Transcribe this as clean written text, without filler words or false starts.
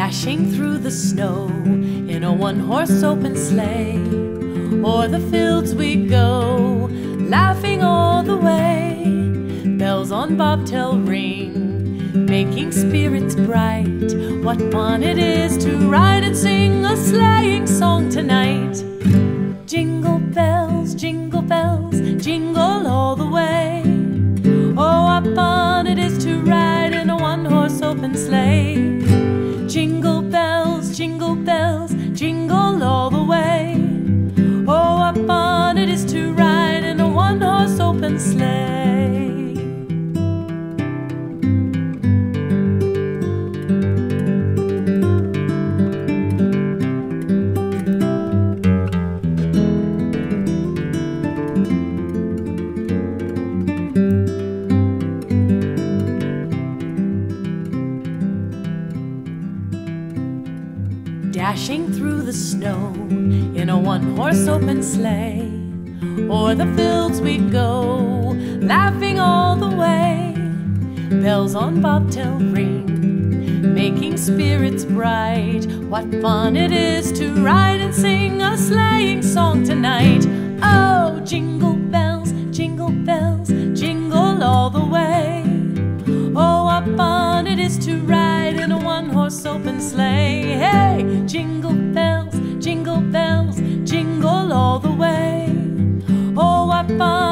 Dashing through the snow in a one-horse open sleigh. O'er the fields we go, laughing all the way. Bells on bobtail ring, making spirits bright. What fun it is to ride and sing a sleighing song tonight. Jingle bells, jingle all the way. Oh, what fun it is to ride in a one-horse open sleigh. Jingle bells, jingle all the way. Oh, what fun it is to ride in a one-horse open sleigh. Dashing through the snow in a one-horse open sleigh. O'er the fields we go, laughing all the way. Bells on bobtail ring, making spirits bright. What fun it is to ride and sing a sleighing song tonight. Oh, jingle bells, jingle all the way. Oh, what fun it is to ride in a one-horse open sleigh. Hey, jingle bells, jingle all the way. Oh, what fun